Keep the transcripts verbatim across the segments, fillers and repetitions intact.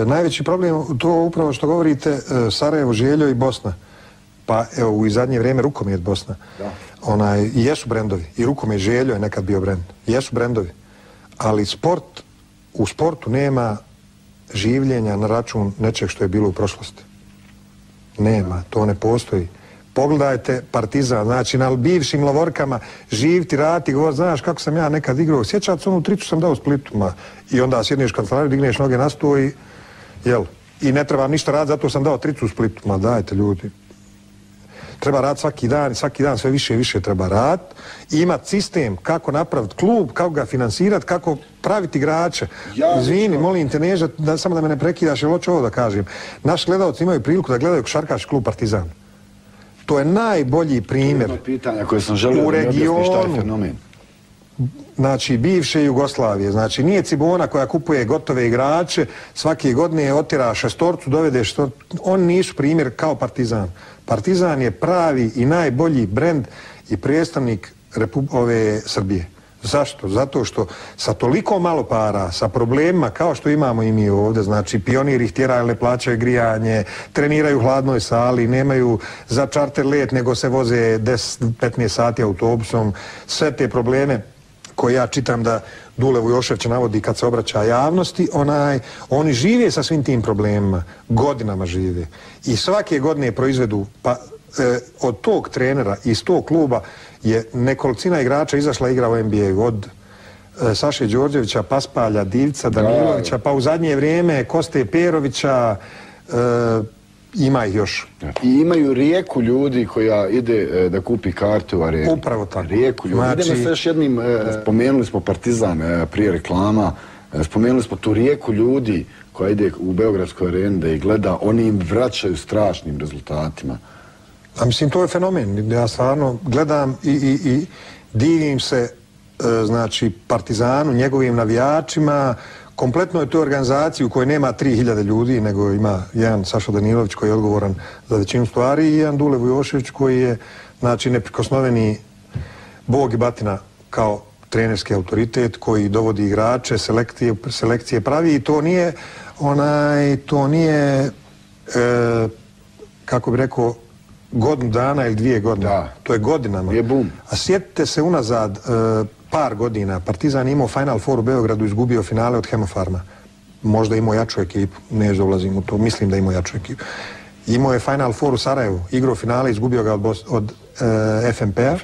najveći problem, to upravo što govorite, e, Sarajevo, Željo i Bosna. Pa evo, u zadnje vrijeme Rukomet Bosna. Da. Onaj, jesu brendovi. I Rukomet Željo je nekad bio brend. Jesu brendovi. Ali sport, u sportu nema življenja na račun nečeg što je bilo u prošlosti. Nema, to ne postoji. Pogledajte Partizan, znači na bivšim Lovorkama živti, rati, govor, znaš kako sam ja nekad igrao, sjećat se onu tricu sam dao u Splitu, ma, i onda sjedneš u kancelariju, digneš noge na sto i, jel, i ne treba ništa raditi, zato sam dao tricu u Splitu, ma dajte ljudi. Treba raditi svaki dan i svaki dan sve više i više treba raditi i imati sistem kako napraviti klub, kako ga finansirati, kako praviti igrače. Ja, Izvini, molim te, neža, da, samo da me ne prekidaš, jer hoću ovo da kažem. Naši gledalci imaju priliku da gledaju košarkaški klub Partizan. To je najbolji primjer pitanja koje sam želio u regionu, znači bivše Jugoslavije. Znači nije Cibona koja kupuje gotove igrače, svake godine otjera šestorcu, dovede što... Oni nisu primjer kao Partizan. Partizan je pravi i najbolji brend i predstavnik Repu... ove Srbije. Zašto? Zato što sa toliko malo para, sa problemima kao što imamo i mi ovdje, znači pioniri ih tjeraju, ne plaćaju grijanje, treniraju u hladnoj sali, nemaju za čarter let, nego se voze deset do petnaest sati autobusom, sve te probleme koje ja čitam da Dule Vujošević navodi kad se obraća javnosti, onaj, oni žive sa svim tim problemima, godinama žive. I svake godine proizvedu, pa e, od tog trenera, iz tog kluba, je nekolicina igrača izašla igra u N B A-u, od e, Saše Đorđevića, Paspalja, Divca, Danilovića, pa u zadnje vrijeme Koste Perovića, e, ima ih još. I imaju rijeku ljudi koja ide e, da kupi kartu u areni. Upravo tako. Rijeku ljudi. Znači... Idemo se još jednim, e, spomenuli smo Partizan e, prije reklama, e, spomenuli smo tu rijeku ljudi koja ide u Beogradskoj areni da ih gleda, oni im vraćaju strašnim rezultatima. A mislim, to je fenomen. Ja stvarno gledam i, i, i divim se, e, znači, Partizanu, njegovim navijačima, kompletnoj toj organizaciji u kojoj nema tri hiljade ljudi, nego ima jedan Saša Danilović koji je odgovoran za većinu stvari i jedan Dule Vujošević koji je, znači, neprikosnoveni bog i batina kao trenerski autoritet koji dovodi igrače, selekcije, selekcije pravi i to nije, onaj, to nije, e, kako bi rekao, godinu dana ili dvije godine. Da. To je godinama. Je bum. A sjetite se unazad e, par godina. Partizan imao Final Four u Beogradu, izgubio finale od Hemofarma. Možda imao jaču ekipu, ne ulazim u to, mislim da imao jaču ekipu. Imao je Final Four u Sarajevu, igrao finale, izgubio ga od, Bos od e, F M P-a.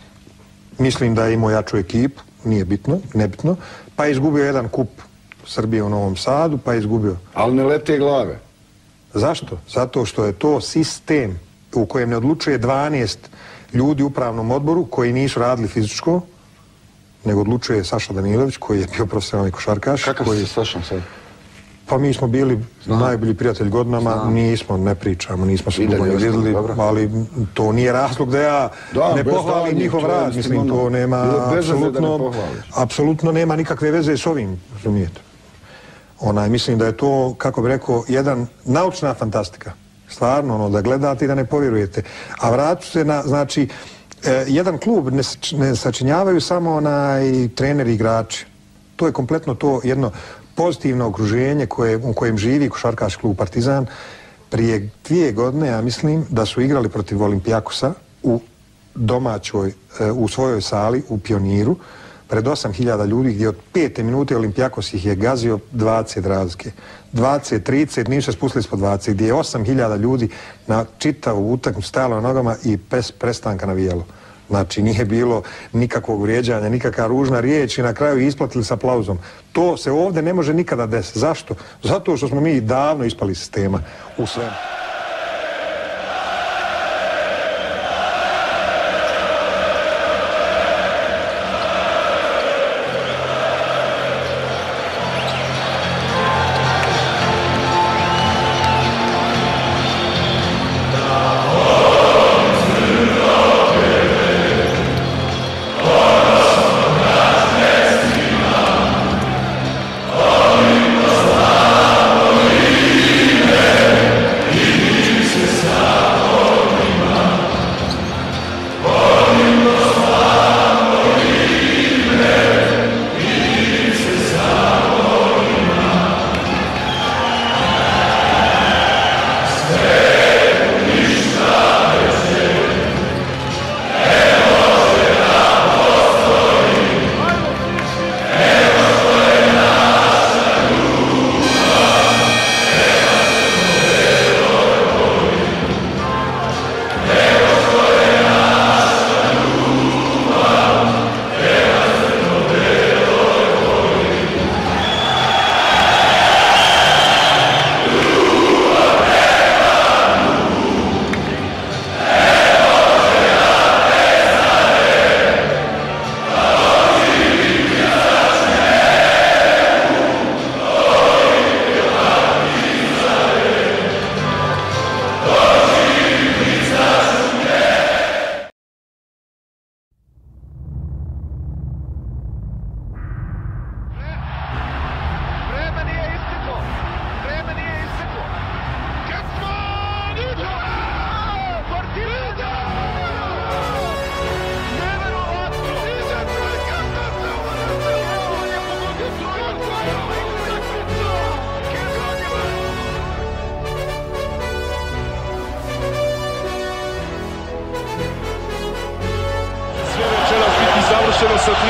Mislim da je imao jaču ekipu, nije bitno, nebitno. Pa je izgubio jedan kup Srbije u Novom Sadu, pa je izgubio. Ali ne lete glave. Zašto? Zato što je to sistem u kojem ne odlučuje dvanaest ljudi u upravnom odboru koji nisu radili fizičko, nego odlučuje Saša Danilović koji je bio profesionalni košarkaš. Kakav koji... si sa Sašom sad? Pa mi smo bili Znam. najbolji prijatelj godinama, Znam. nismo, ne pričamo, nismo se dugo ne vidjeli, ali to nije razlog da ja da, ne pohvalim njihov rad, mislim, ono, to nema, apsolutno, apsolutno nema nikakve veze s ovim, razumijete. Onaj, mislim da je to, kako bi rekao, jedan naučna fantastika. Stvarno, ono, da gledate i da ne povjerujete. A vratu se na, znači, e, jedan klub ne, ne sačinjavaju samo onaj treneri i igrači. To je kompletno to jedno pozitivno okruženje koje, u kojem živi košarkaški klub Partizan. Prije dvije godine, ja mislim, da su igrali protiv Olimpijakosa u domaćoj, e, u svojoj sali, u Pioniru, pred osam hiljada ljudi, gdje od pete minute Olimpijakos ih je gazio dvadeset razlike. dvadeset, trideset, nisu se spustili ispod dvadeset, gdje je osam hiljada ljudi na čitavu utakmicu stajalo na nogama i bez prestanka navijalo. Znači, nije bilo nikakvog vrijeđanja, nikakva ružna riječ i na kraju isplatili s aplauzom. To se ovdje ne može nikada desiti. Zašto? Zato što smo mi davno ispali sistema u svemu. Yeah.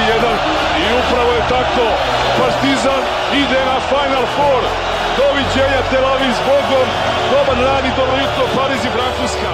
jedan i upravo je tako. Partizan ide na Final Four. Doviđenja Tel Aviv s Bogom. Dobar dan i dobro jutro Pariz i Francuska.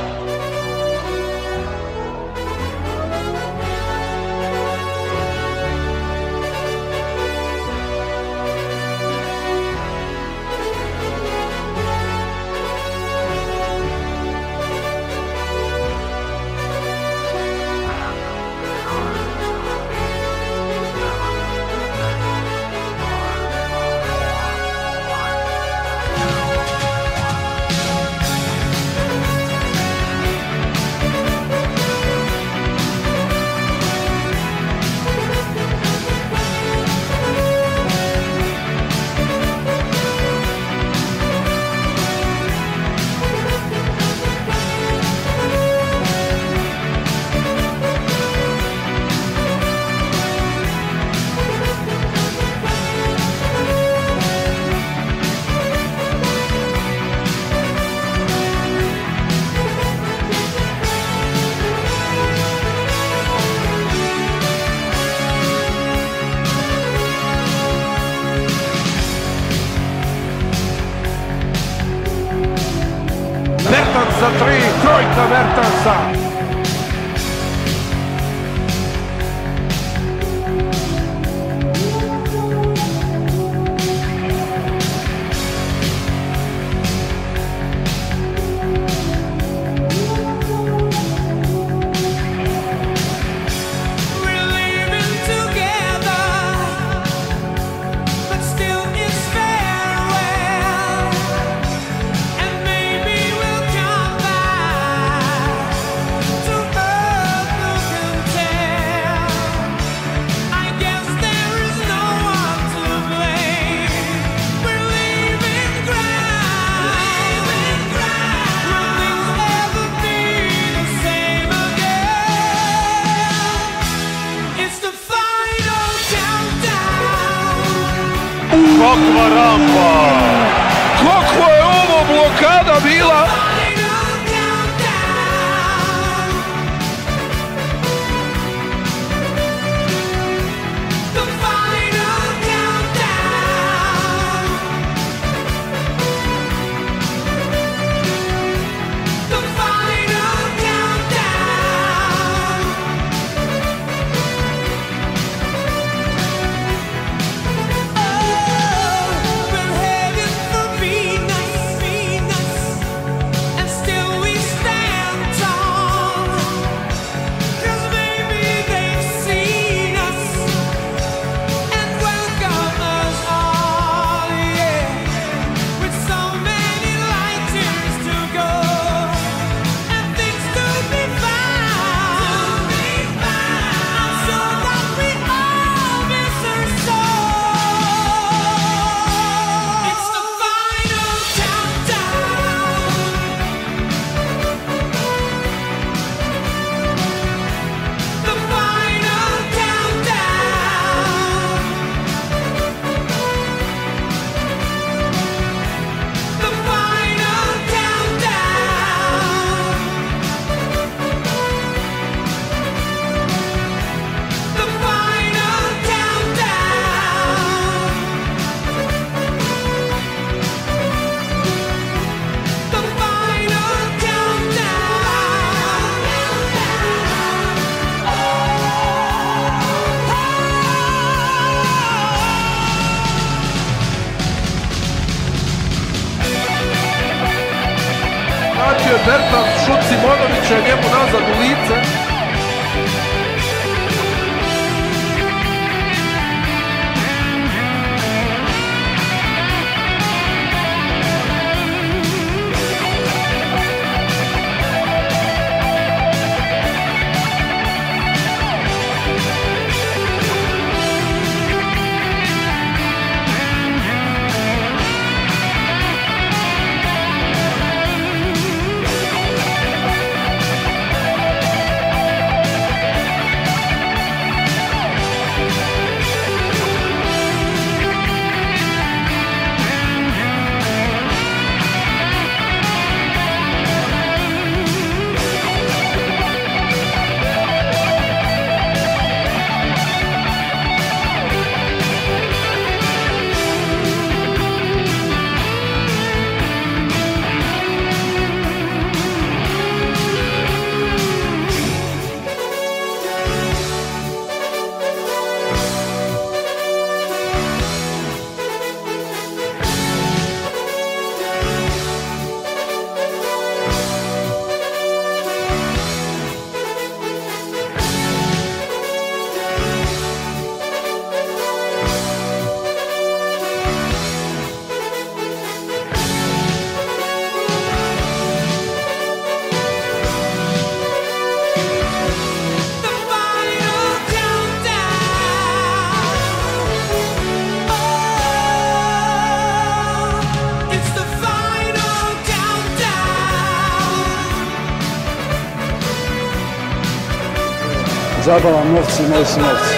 Bertans za tri, trojka Bertansa. Kakva rampa! Kakva je ovo blokada bila? Bertans šut Simonovića njemu nazad u lice. Zabava, novci, moji su novci.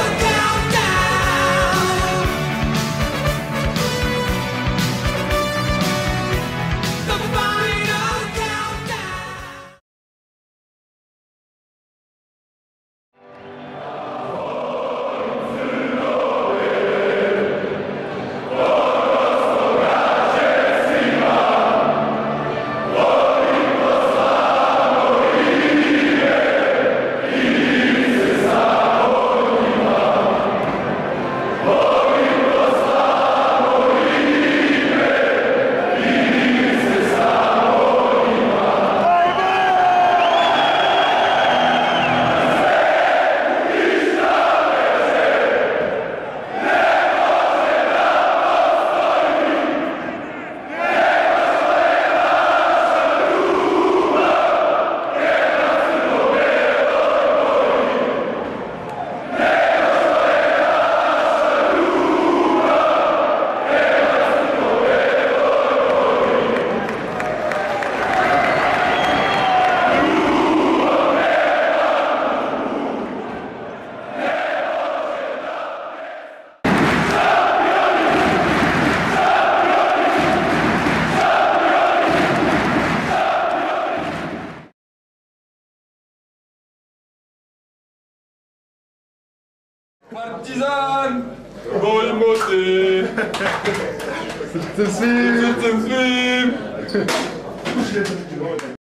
Partizan! Gol moty! System swim! System swim!